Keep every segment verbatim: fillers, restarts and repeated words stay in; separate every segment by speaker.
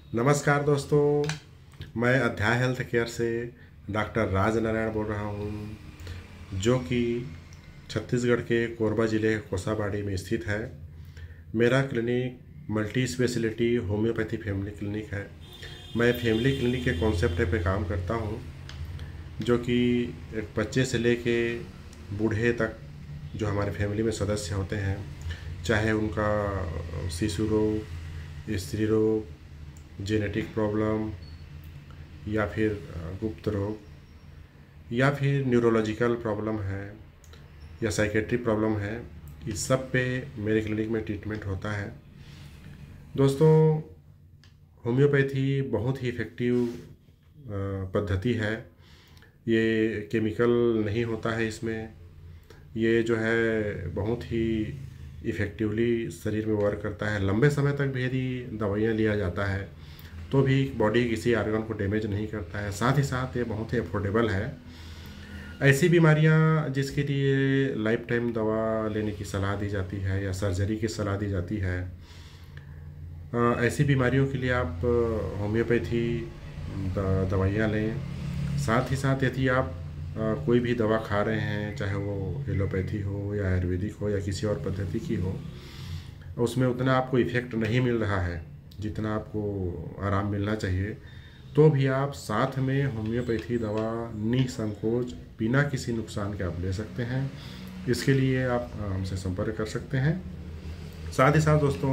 Speaker 1: नमस्कार दोस्तों, मैं अध्याय हेल्थ केयर से डॉक्टर राज नारायण बोल रहा हूँ, जो कि छत्तीसगढ़ के कोरबा ज़िले के कोसाबाड़ी में स्थित है। मेरा clinic multi speciality homeopathy family clinic है। मैं फैमिली क्लिनिक के कॉन्सेप्ट पे काम करता हूँ, जो कि एक बच्चे से लेके बूढ़े तक जो हमारे फैमिली में सदस्य होते हैं, चाहे उनका शिशु रोग, स्त्री रोग, जेनेटिक प्रॉब्लम या फिर गुप्त रोग या फिर न्यूरोलॉजिकल प्रॉब्लम है या साइकेट्रिक प्रॉब्लम है, इस सब पे मेरे क्लिनिक में ट्रीटमेंट होता है। दोस्तों, होम्योपैथी बहुत ही इफ़ेक्टिव पद्धति है। ये केमिकल नहीं होता है इसमें। ये जो है बहुत ही इफ़ेक्टिवली शरीर में वर्क करता है। लंबे समय तक भी यदि दवाइयाँ लिया जाता है तो भी बॉडी किसी आर्गन को डैमेज नहीं करता है। साथ ही साथ ये बहुत ही अफोर्डेबल है। ऐसी बीमारियां जिसके लिए लाइफ टाइम दवा लेने की सलाह दी जाती है या सर्जरी की सलाह दी जाती है, ऐसी बीमारियों के लिए आप होम्योपैथी दवाइयाँ लें। साथ ही साथ यदि आप कोई भी दवा खा रहे हैं, चाहे वो एलोपैथी हो या आयुर्वेदिक हो या किसी और पद्धति की हो, उसमें उतना आपको इफ़ेक्ट नहीं मिल रहा है जितना आपको आराम मिलना चाहिए, तो भी आप साथ में होम्योपैथी दवा निसंकोच बिना किसी नुकसान के आप ले सकते हैं। इसके लिए आप हमसे संपर्क कर सकते हैं। साथ ही साथ दोस्तों,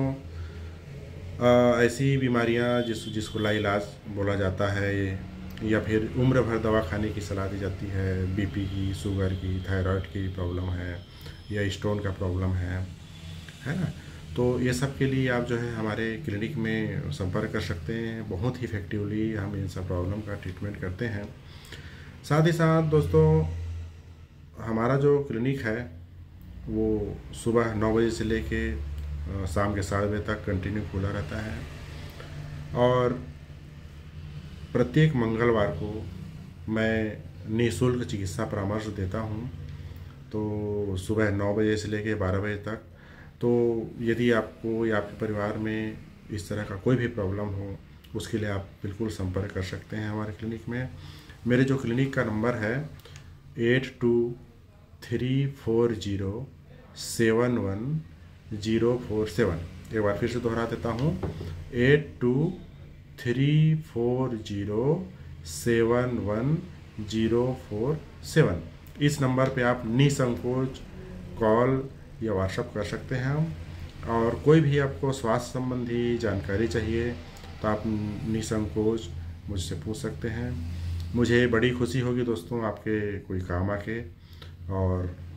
Speaker 1: ऐसी बीमारियां जिस जिसको लाइलाज बोला जाता है या फिर उम्र भर दवा खाने की सलाह दी जाती है, बीपी की, शुगर की, थायराइड की प्रॉब्लम है या स्टोन का प्रॉब्लम है है ना, तो ये सब के लिए आप जो है हमारे क्लिनिक में संपर्क कर सकते हैं। बहुत ही इफ़ेक्टिवली हम इन सब प्रॉब्लम का ट्रीटमेंट करते हैं। साथ ही साथ दोस्तों, हमारा जो क्लिनिक है वो सुबह नौ बजे से लेके शाम के सात बजे तक कंटिन्यू खुला रहता है और प्रत्येक मंगलवार को मैं निःशुल्क चिकित्सा परामर्श देता हूँ, तो सुबह नौ बजे से लेके बारह बजे तक। तो यदि आपको या आपके परिवार में इस तरह का कोई भी प्रॉब्लम हो, उसके लिए आप बिल्कुल संपर्क कर सकते हैं हमारे क्लिनिक में। मेरे जो क्लिनिक का नंबर है eight two three four zero seven one zero four seven. एक बार फिर से दोहरा देता हूँ, eight two three four zero seven one zero four seven. इस नंबर पे आप निसंकोच कॉल या व्हाट्सअप कर सकते हैं हम। और कोई भी आपको स्वास्थ्य संबंधी जानकारी चाहिए तो आप निसंकोच मुझसे पूछ सकते हैं। मुझे बड़ी खुशी होगी दोस्तों आपके कोई काम आके। और